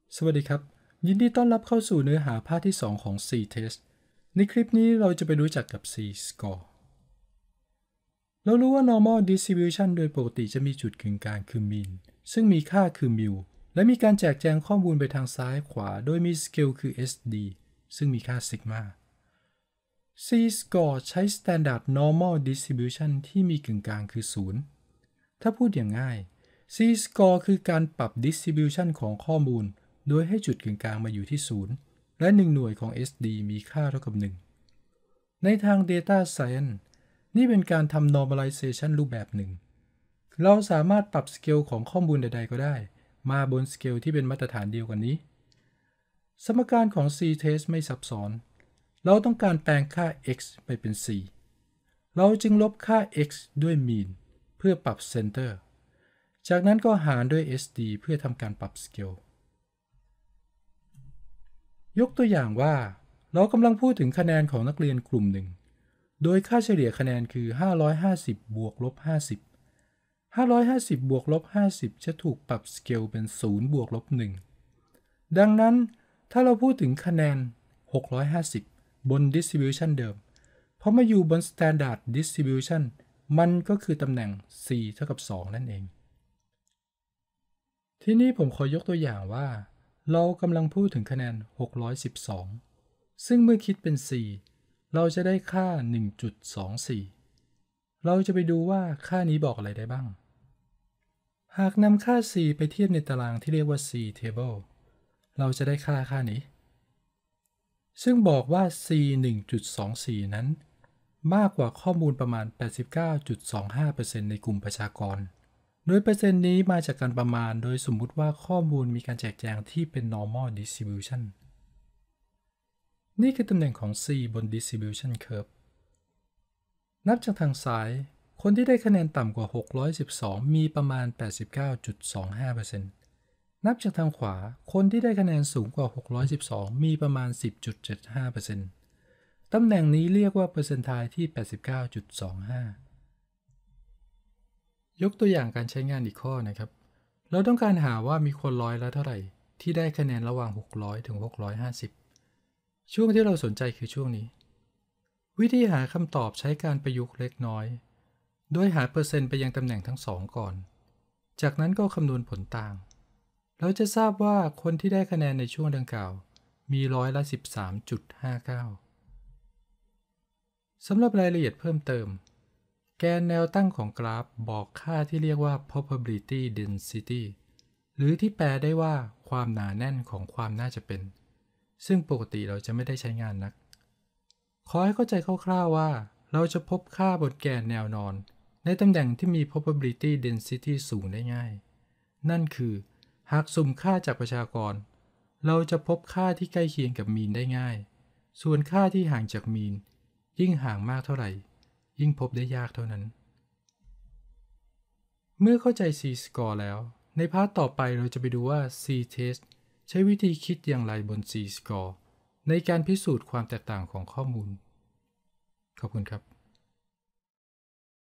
สวัสดีครับยินดีต้อนรับเข้าสู่เนื้อหาภาคที่2ของ C-Test ในคลิปนี้เราจะไปรู้จักกับ C-Score เรารู้ว่า normal distribution โดยปกติจะมีจุดกึ่งกลางคือ mean ซึ่งมีค่าคือ mu และมีการแจกแจงข้อมูลไปทางซ้ายขวาโดยมี scale คือ SD ซึ่งมีค่า sigma C-Score ใช้ standard normal distribution ที่มีกึ่งกลางคือ0ถ้าพูดอย่างง่าย C-Score คือการปรับ distribution ของข้อมูลโดยให้จุดกึ่งกลางมาอยู่ที่0และ1หน่วยของ SD มีค่าเท่ากับ1ในทาง Data Science นี่เป็นการทำ normalization รูปแบบหนึ่งเราสามารถปรับสเกลของข้อมูลใดๆก็ได้มาบนสเกลที่เป็นมาตรฐานเดียวกันนี้สมการของ C-Test ไม่ซับซ้อนเราต้องการแปลงค่า x ไปเป็น c เราจึงลบค่า x ด้วย mean เพื่อปรับ center จากนั้นก็หารด้วย SD เพื่อทำการปรับสเกลยกตัวอย่างว่าเรากำลังพูดถึงคะแนนของนักเรียนกลุ่มหนึ่งโดยค่าเฉลี่ยคะแนนคือ550บวกลบ50 550บวกลบ50จะถูกปรับสเกลเป็น0บวกลบ1ดังนั้นถ้าเราพูดถึงคะแนน650บน distribution เดิมพอมาอยู่บน standard distribution มันก็คือตำแหน่ง c เท่ากับ2นั่นเองที่นี่ผมขอยกตัวอย่างว่าเรากำลังพูดถึงคะแนน612ซึ่งเมื่อคิดเป็น c เราจะได้ค่า 1.24 เราจะไปดูว่าค่านี้บอกอะไรได้บ้างหากนำค่า c ไปเทียบในตารางที่เรียกว่า c table เราจะได้ค่านี้ซึ่งบอกว่า c 1.24 นั้นมากกว่าข้อมูลประมาณ 89.25% ในกลุ่มประชากรโดยเปอร์เซ็นต์นี้มาจากการประมาณโดยสมมุติว่าข้อมูลมีการแจกแจงที่เป็น normal distribution นี่คือตำแหน่งของ C บน distribution curve นับจากทางซ้ายคนที่ได้คะแนนต่ำกว่า612มีประมาณ 89.25% นับจากทางขวาคนที่ได้คะแนนสูงกว่า612มีประมาณ 10.75% ตำแหน่งนี้เรียกว่าเปอร์เซนต์ไทล์ที่ 89.25ยกตัวอย่างการใช้งานอีกข้อนะครับ เราต้องการหาว่ามีคนร้อยละเท่าไหร่ที่ได้คะแนนระหว่าง600ถึง650ช่วงที่เราสนใจคือช่วงนี้วิธีหาคำตอบใช้การประยุกต์เล็กน้อยโดยหาเปอร์เซ็นต์ไปยังตำแหน่งทั้งสองก่อนจากนั้นก็คำนวณผลต่างเราจะทราบว่าคนที่ได้คะแนนในช่วงดังกล่าวมีร้อยละ 13.59 สำหรับรายละเอียดเพิ่มเติมแกนแนวตั้งของกราฟบอกค่าที่เรียกว่า probability density หรือที่แปลได้ว่าความหนาแน่นของความน่าจะเป็นซึ่งปกติเราจะไม่ได้ใช้งานนักขอให้เข้าใจคร่าวๆว่าเราจะพบค่าบนแกนแนวนอนในตำแหน่งที่มี probability density สูงได้ง่ายนั่นคือหากสุ่มค่าจากประชากรเราจะพบค่าที่ใกล้เคียงกับมีนได้ง่ายส่วนค่าที่ห่างจากมีนยิ่งห่างมากเท่าไหร่ยิ่งพบได้ยากเท่านั้นเมื่อเข้าใจ C-Score แล้วในพาร์ทต่อไปเราจะไปดูว่า C-Test ใช้วิธีคิดอย่างไรบน C-Score ในการพิสูจน์ความแตกต่างของข้อมูลขอบคุณครับ